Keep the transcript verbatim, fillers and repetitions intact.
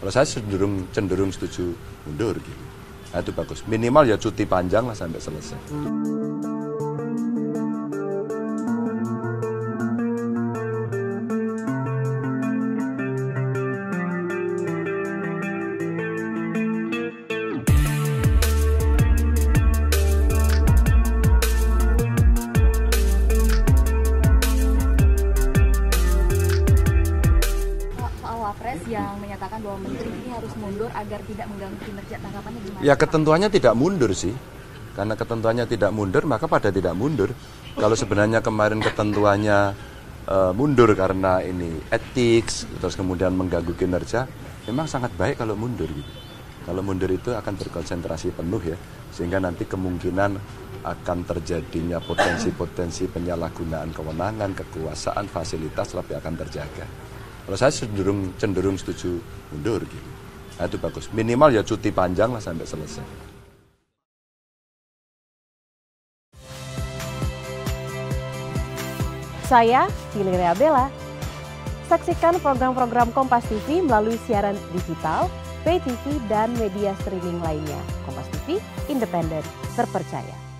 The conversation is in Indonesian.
Kalau saya cenderung cenderung setuju mundur gitu. Nah, itu bagus. Minimal ya cuti panjang lah sampai selesai. Wapres yang menyatakan bahwa menteri ini harus mundur agar tidak mengganggu kinerja, tanggapannya gimana? Ya ketentuannya tidak mundur sih, karena ketentuannya tidak mundur maka pada tidak mundur. Kalau sebenarnya kemarin ketentuannya uh, mundur karena ini etik, terus kemudian mengganggu kinerja, memang sangat baik kalau mundur gitu. Kalau mundur itu akan berkonsentrasi penuh ya, sehingga nanti kemungkinan akan terjadinya potensi-potensi penyalahgunaan kewenangan, kekuasaan, fasilitas lebih akan terjaga. Kalau saya cenderung cenderung setuju mundur gitu. Nah, itu bagus. Minimal ya cuti panjang lah sampai selesai. Saya Valeria Bella. Saksikan program-program Kompas T V melalui siaran digital, pay T V dan media streaming lainnya. Kompas T V, independen, terpercaya.